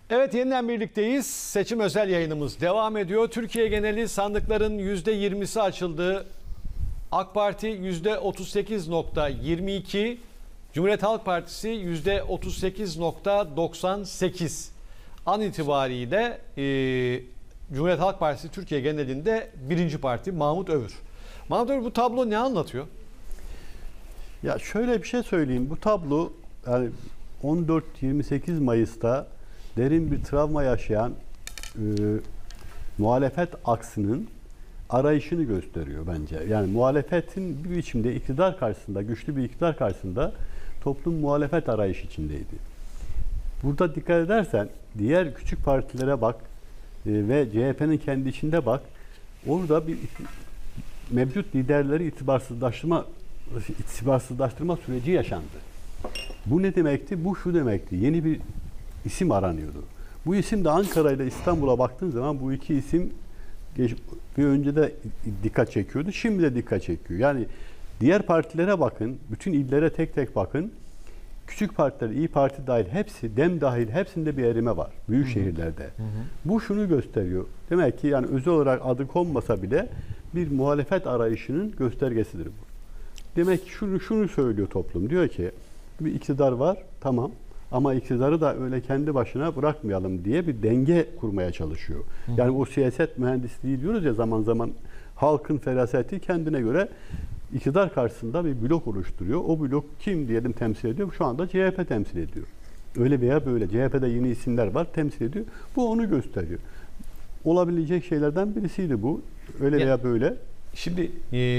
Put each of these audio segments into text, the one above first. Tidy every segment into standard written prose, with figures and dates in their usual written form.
Evet, yeniden birlikteyiz. Seçim özel yayınımız devam ediyor. Türkiye geneli sandıkların %20'si açıldı. AK Parti %38.22, Cumhuriyet Halk Partisi %38.98. An itibariyle Cumhuriyet Halk Partisi Türkiye genelinde birinci parti. Mahmut Övür. Mahmut Övür, bu tablo ne anlatıyor? Ya şöyle bir şey söyleyeyim. Bu tablo yani 14-28 Mayıs'ta derin bir travma yaşayan muhalefet aksının arayışını gösteriyor bence. Yani muhalefetin bir biçimde iktidar karşısında, güçlü bir iktidar karşısında toplum muhalefet arayış içindeydi. Burada dikkat edersen diğer küçük partilere bak ve CHP'nin kendi içinde bak. Orada bir mevcut liderleri itibarsızlaştırma süreci yaşandı. Bu ne demekti? Bu şu demekti. Yeni bir isim aranıyordu. Bu isim de Ankara ile İstanbul'a baktığın zaman bu iki isim bir önce de dikkat çekiyordu. Şimdi de dikkat çekiyor. Yani diğer partilere bakın, bütün illere tek tek bakın. Küçük partiler, İYİ Parti dahil hepsi, DEM dahil hepsinde bir erime var. Büyük şehirlerde. Bu şunu gösteriyor. Demek ki yani özel olarak adı konmasa bile bir muhalefet arayışının göstergesidir bu. Demek ki şunu söylüyor toplum. Diyor ki bir iktidar var, tamam. Ama iktidarı da öyle kendi başına bırakmayalım diye bir denge kurmaya çalışıyor. Yani o siyaset mühendisliği diyoruz ya, zaman zaman halkın feraseti kendine göre iktidar karşısında bir blok oluşturuyor. O blok kim diyelim temsil ediyor? Şu anda CHP temsil ediyor. Öyle veya böyle. CHP'de yeni isimler var, temsil ediyor. Bu onu gösteriyor. Olabilecek şeylerden birisiydi bu. Öyle veya böyle. Şimdi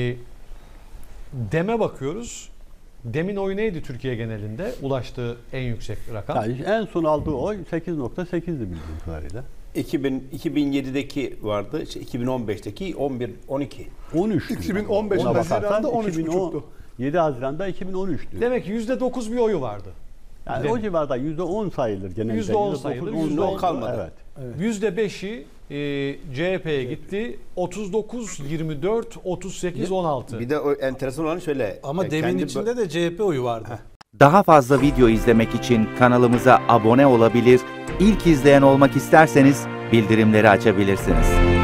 DEM'e bakıyoruz. DEM'in oyu neydi Türkiye genelinde? Ulaştığı en yüksek rakam. Yani en son aldığı oy 8.8'di bildiğim kadarıyla. 2007'deki vardı, 2015'teki 11, 12. 13. 2015 Haziran'da 13.5'tu. 7 Haziran'da 2013'tü. Demek ki %9 bir oyu vardı. Yani Dem. o civarda %10 sayılır genelde. %10 sayılır, %10 kalmadı. Evet. %5'i CHP'ye gitti. 39-24, 38-16. Bir de o enteresan olan şöyle. Ama demin içinde de CHP oyu vardı. Daha fazla video izlemek için kanalımıza abone olabilir, ilk izleyen olmak isterseniz bildirimleri açabilirsiniz.